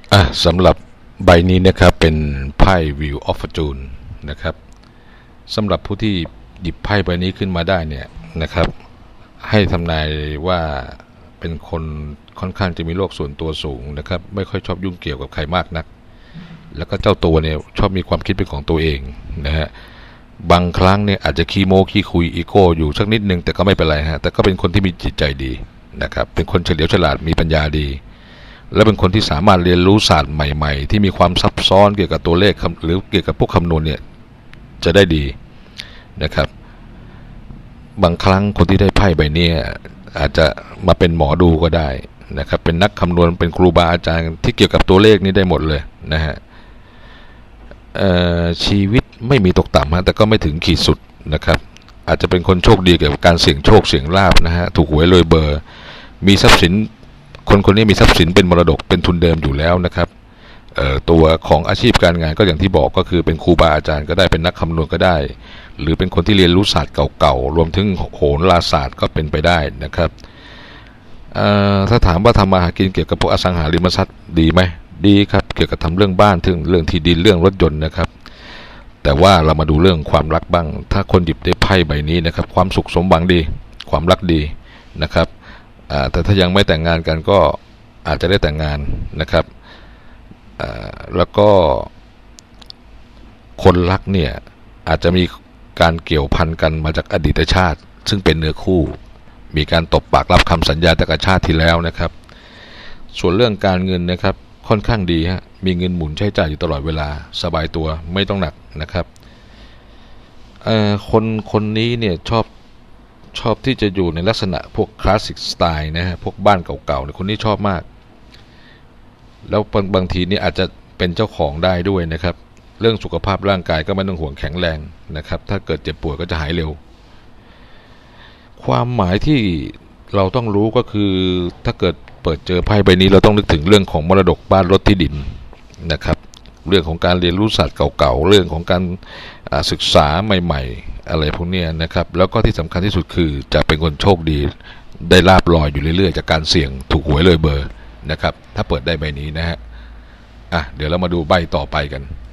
สำหรับใบนี้นะครับเป็นไพ่ Wheel of Fortune นะครับสำหรับผู้ที่หยิบไพ่ใบนี้ขึ้นมาได้เนี่ยนะครับให้ทำนายว่าเป็นคนค่อนข้างจะมีโลกส่วนตัวสูงนะครับไม่ค่อยชอบยุ่งเกี่ยวกับใครมากนักแล้วก็เจ้าตัวเนี่ยชอบมีความคิดเป็นของตัวเองนะฮะบางครั้งเนี่ยอาจจะขี้โม้ขี้คุยอีโก้อยู่สักนิดนึงแต่ก็ไม่เป็นไรฮะแต่ก็เป็นคนที่มีจิตใจดีนะครับเป็นคนเฉลียวฉลาดมีปัญญาดีและเป็นคนที่สามารถเรียนรู้ศาสตร์ใหม่ๆที่มีความซับซ้อนเกี่ยวกับตัวเลขหรือเกี่ยวกับพวกคำนวณเนี่ยจะได้ดีนะครับบางครั้งคนที่ได้ไพ่ใบนี้อาจจะมาเป็นหมอดูก็ได้นะครับเป็นนักคำนวณเป็นครูบาอาจารย์ที่เกี่ยวกับตัวเลขนี้ได้หมดเลยนะฮะชีวิตไม่มีตกต่ำฮะแต่ก็ไม่ถึงขีดสุดนะครับอาจจะเป็นคนโชคดีเกี่ยวกับการเสี่ยงโชคเสี่ยงลาภนะฮะถูกหวยรวยเบอร์มีทรัพย์สินคนนี้มีทรัพย์สินเป็นมรดกเป็นทุนเดิมอยู่แล้วนะครับตัวของอาชีพการงานก็อย่างที่บอกก็คือเป็นครูบาอาจารย์ก็ได้เป็นนักคำนวณก็ได้หรือเป็นคนที่เรียนรู้ศาสตร์เก่าๆรวมถึงโหราศาสตร์ก็เป็นไปได้นะครับถ้าถามว่าทำมาหากินเกี่ยวกับพวกอสังหาริมทรัพย์ดีไหมดีครับเกี่ยวกับทำเรื่องบ้านถึงเรื่องที่ดินเรื่องรถยนต์นะครับแต่ว่าเรามาดูเรื่องความรักบ้างถ้าคนหยิบได้ไพ่ใบนี้นะครับความสุขสมหวังดีความรักดีนะครับแต่ถ้ายังไม่แต่งงานกันก็อาจจะได้แต่งงานนะครับแล้วก็คนรักเนี่ยอาจจะมีการเกี่ยวพันกันมาจากอดีตชาติซึ่งเป็นเนื้อคู่มีการตบปากรับคำสัญญาจากชาติที่แล้วนะครับส่วนเรื่องการเงินนะครับค่อนข้างดีฮะมีเงินหมุนใช้จ่ายอยู่ตลอดเวลาสบายตัวไม่ต้องหนักนะครับคนนี้เนี่ยชอบที่จะอยู่ในลักษณะพวกคลาสสิกสไตล์นะฮะพวกบ้านเก่าๆเนี่ยคนนี้ชอบมากแล้วบางทีนี่อาจจะเป็นเจ้าของได้ด้วยนะครับเรื่องสุขภาพร่างกายก็ไม่ต้องห่วงแข็งแรงนะครับถ้าเกิดเจ็บป่วยก็จะหายเร็วความหมายที่เราต้องรู้ก็คือถ้าเกิดเปิดเจอไพ่ใบนี้เราต้องนึกถึงเรื่องของมรดกบ้านรถที่ดินนะครับเรื่องของการเรียนรู้ศาสตร์เก่าๆเรื่องของการศึกษาใหม่ๆอะไรพวกนี้นะครับแล้วก็ที่สำคัญที่สุดคือจะเป็นคนโชคดีได้ลาภลอยอยู่เรื่อยๆจากการเสี่ยงถูกหวยเลยเบอร์นะครับถ้าเปิดได้ใบนี้นะฮะเดี๋ยวเรามาดูใบต่อไปกัน